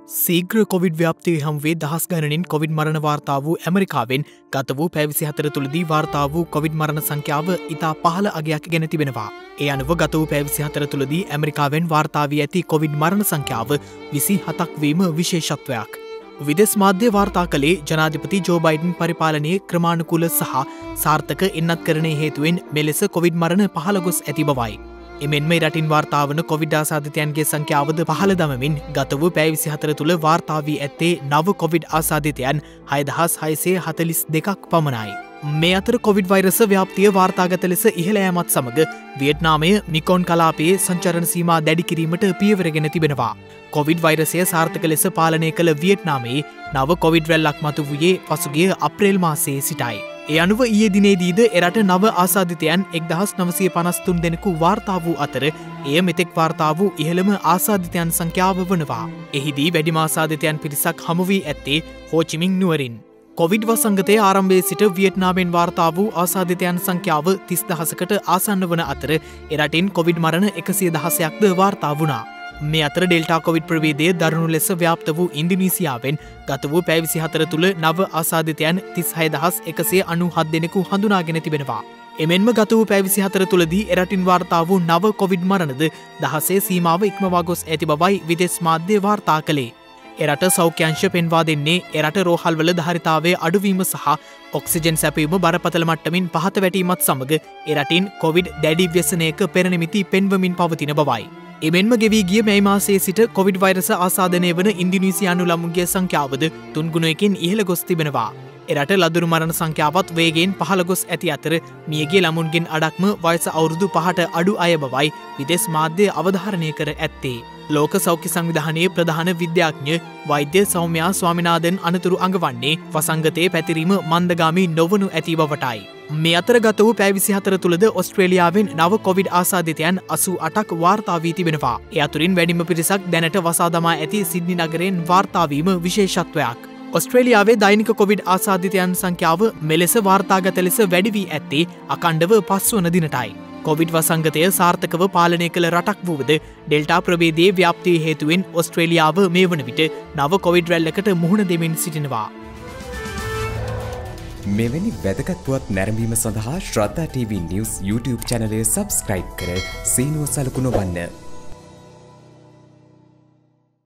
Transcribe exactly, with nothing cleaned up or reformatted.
සීග්‍ර Covid ව්‍යාප්තිය හමුවේ දහස් ගණනින් කොවිඩ් මරණ වාර්තා වූ ඇමරිකාවෙන් ගත වූ පැය විසිහතර තුළදී වාර්තා වූ කොවිඩ් මරණ සංඛ්‍යාව ඉතා පහළ අගයක් ගෙන තිබෙනවා. ඒ අනුව ගත වූ පැය විසිහතර තුළදී ඇමරිකාවෙන් වාර්තා වී ඇති කොවිඩ් මරණ සංඛ්‍යාව විසිහතක් වීම විශේෂත්වයක්. විදෙස් මාධ්‍ය වාර්තා කළේ ජනාධිපති ජෝ බයිඩන් පරිපාලනයේ ක්‍රමානුකූල සහ සාර්ථක එන්නත්කරණය හේතුවෙන් මෙලෙස කොවිඩ් මරණ පහළ ගොස් ඇති බවයි. එමෙන්ම රටින් වාර්තාවන කොවිඩ් ආසාධිතයන්ගේ සංඛ්‍යාවද පහළ දමමින් ගත වූ පැය විසිහතර තුළ වාර්තා වී ඇත්තේ නව කොවිඩ් ආසාධිතයන් හයදහස් හයසිය හතළිස් දෙකක් පමණයි. මේ අතර කොවිඩ් වෛරස ව්‍යාප්තිය වාර්තාගත ලෙස ඉහළ යෑමත් සමග වියට්නාමය මිකොන් කලාපයේ සංචරණ සීමා දැඩි කිරීමට පියවරගෙන තිබෙනවා. කොවිඩ් වෛරසය සාර්ථක ලෙස පාලනය කළ වියට්නාමයේ නව කොවිඩ් රැල්ලක් මතු වූයේ පසුගිය අප්‍රේල් මාසයේ සිටයි. ඒ අනුව ඊයේ දිනේදීද එරට නව ආසාධිතයන් එක්දහස් නවසිය පනස් තුන් දෙනෙකු වාර්තා වූ අතර එය මෙතෙක් වාර්තා වූ ඉහළම ආසාධිතයන් සංඛ්‍යාව වනවා. එහිදී වැඩිම ආසාධිතයන් පිරිසක් හමුවී ඇත්තේ හෝචිමින් නුවරින්. කොවිඩ් වසංගතය ආරම්භයේ සිට වියට්නාමෙන් වාර්තා වූ ආසාධිතයන් සංඛ්‍යාව තිස් දහසකට ආසන්න වන අතර එරටින් කොවිඩ් මරණ එකසිය දහසයක්ද වාර්තා වුණා. මේ අතර ඩෙල්ටා කොවිඩ් ප්‍රවේදය දරුණු ලෙස ව්‍යාප්ත වූ ඉන්දුනීසියාවෙන් ගත වූ පැය විසිහතර තුළ නව ආසාධිතයන් තිස් හය දහස් එකසිය අනූහත් දෙනෙකු හඳුනාගෙන තිබෙනවා. එමෙන්ම ගත වූ පැය විසිහතර තුළදී එරටින් වාර්තා වූ නව කොවිඩ් මරණද දහසේ සීමාව ඉක්මවා ගොස් ඇති බවයි විදෙස් මාධ්‍ය වාර්තා කළේ. එරට සෞඛ්‍යංශ පෙන්වා දෙන්නේ එරට රෝහල්වල ධාරිතාවය අඩුවීම සහ ඔක්සිජන් සැපීම බරපතල මට්ටමින් පහත වැටීමත් සමග එරටින් කොවිඩ් දැඩි ව්‍යසනයක පෙරනිමිති පෙන්වමින් පවතින බවයි. එමෙන්ම ගෙවී ගිය මැයි මාසයේ සිට කොවිඩ් වෛරස ආසාදනය වන ඉන්දුනීසියානු ළමුන්ගේ සංඛ්‍යාවද තුන්ගුණයකින් ඉහළ ගොස් තිබෙනවා. එරට ලදරු මරණ සංඛ්‍යාවත් වේගෙන් පහළ ගොස් ඇති අතර මියගේ ළමුන්ගෙන් අඩක්ම වයස අවුරුදු පහට අඩු අය බවයි විදෙස් මාධ්‍ය අවධාරණය කර ඇත්තේ. ලෝක සෞඛ්‍ය සංවිධානයේ ප්‍රධාන විද්‍යාඥ වෛද්‍ය සෞම්‍යා ස්වාමිනාදන් අනතුරු අඟවන්නේ වසංගතයේ පැතිරීම මන්දගාමී නොවනු ඇති බවටයි. මේ අතර ගත වූ පැය විසිහතර තුළද ඔස්ට්‍රේලියාවෙන් නව කොවිඩ් ආසාධිතයන් අසූ අටක් වාර්තා වී තිබෙනවා. ඒ අතුරින් වැඩිම පිරිසක් දැනට වසා දමා ඇති සිඩ්නි නගරයෙන් වාර්තා වීම විශේෂත්වයක්. ඔස්ට්‍රේලියාවේ දෛනික කොවිඩ් ආසාධිතයන් සංඛ්‍යාව මෙලෙස වාර්තාගත ලෙස වැඩි වී ඇත්තේ අකණ්ඩව පස්වන දිනටයි. කොවිඩ් වසංගතය සාර්ථකව පාලනය කළ රටක් වූවද ඩෙල්ටා ප්‍රවේදයේ ව්‍යාප්තිය හේතුවෙන් ඔස්ට්‍රේලියාව මේ වන විට නව කොවිඩ් රැල්ලකට මුහුණ දෙමින් සිටිනවා. මෙවැනි වැදගත් පුවත් නැරඹීම සඳහා ශ්‍රද්ධා ටීවී නිවුස් YouTube චැනලය සබ්ස්ක්‍රයිබ් කර සීනුව සලකුණ වන්න.